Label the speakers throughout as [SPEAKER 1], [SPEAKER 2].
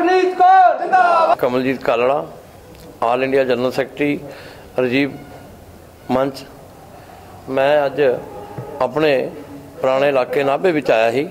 [SPEAKER 1] हरनीत कौर जिंदाबाद।
[SPEAKER 2] Kamaljit Kalra, all India general secretary, Rajeev मंच। मैं अज अपने पुराने इलाके नाभे विच आया ही।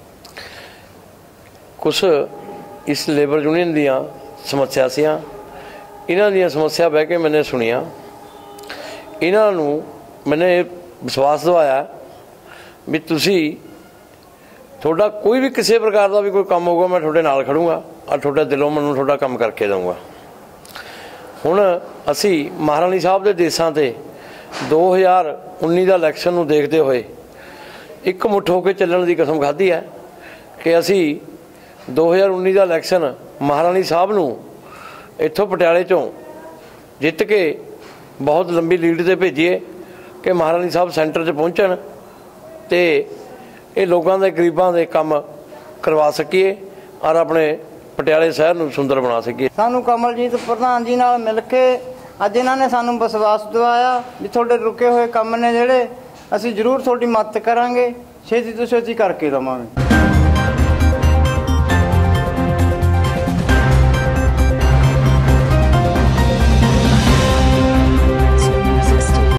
[SPEAKER 2] कुछ इस लेबर यूनियन दियां समस्या सियां, इन्हां दियां समस्या बह के मैंने सुनिया। इन्हां नूं मैंने विश्वास दवाया भी तुसी थोड़ा कोई भी किसी प्रकार का भी कोई काम होगा मैं थोड़े नाल खड़ूंगा और थोड़े दिलों मैं थोड़ा काम करके दूँगा। हुण असी महाराणी साहब के देशों से 2019 का इलैक्शन नूं देखते हुए एक मुठ होकर चलण की कसम खाधी है कि असी 2019 का इलैक्शन महाराणी साहब नूं इत्थों पटियाले चों जित के बहुत लंबी लीड से भेजीए कि महाराणी साहब सेंटर च पहुँचण ते ये लोगों के गरीबों के काम करवा सकीए और अपने पटियाले शहर नूं सुंदर बना सकीए।
[SPEAKER 3] सानू कमलजीत प्रधान जी नाल मिल के अज इन्होंने सानू विश्वास दिवाया भी थोड़े रुके हुए काम ने जिहड़े असीं जरूर थोड़ी मदद करांगे, छेती तो छेती करके देवांगे।